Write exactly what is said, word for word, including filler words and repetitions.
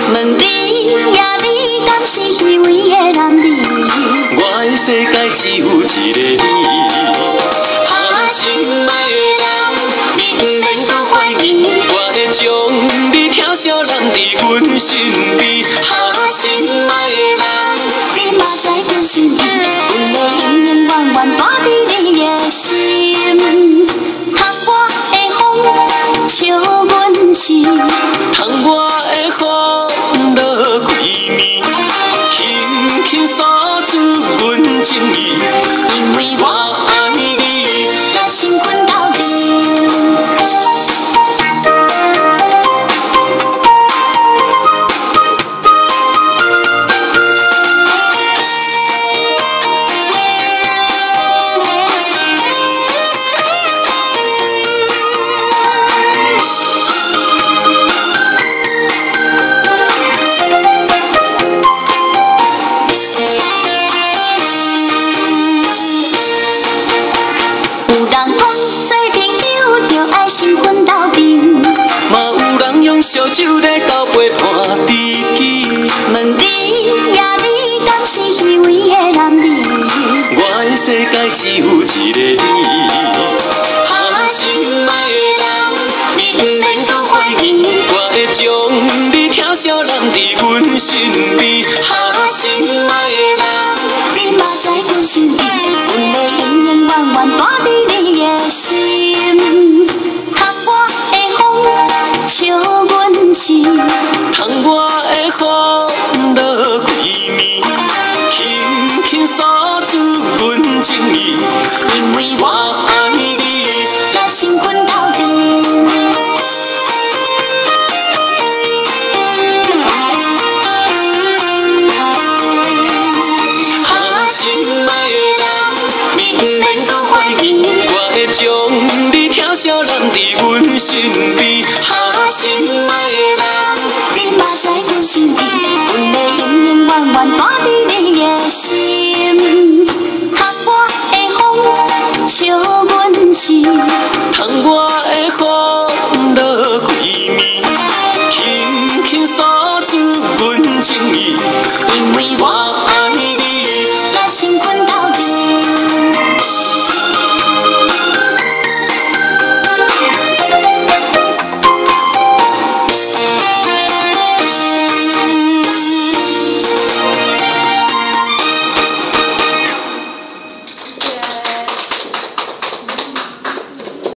问你呀，你敢是虚伪的男儿？ 我的世界只有一个你。哈心爱的人，你不免搁怀疑，我会将你疼惜揽伫阮身边。哈心爱的人， 你嘛知着心意，阮会永永远远住伫你的心。窗外的风笑阮痴， 窗外的风落几暝，轻轻扫出阮情意， 因为我爱你，咱心困到底。有人讲做朋友着爱心困到底， 嘛有人用烧酒咧交陪伴知己。 问你呀，你敢是虚伪的男儿？ 我的世界只有一个你。哈心爱的人，你不免搁怀疑，我会将你疼惜揽伫阮身边。哈心爱的人， 你嘛知着心意，阮会永永远远住伫你的心。窗外的风笑阮痴， 窗外的风落几暝，轻轻扫出阮情意， 因为我爱你，咱心困到底。 哈心爱的人，你不免搁怀疑，我会将你疼惜揽伫阮身边。哈心爱的人， 你嘛知着心意，阮会永永远远住伫你的心。窗外的风笑阮痴， 窗外的风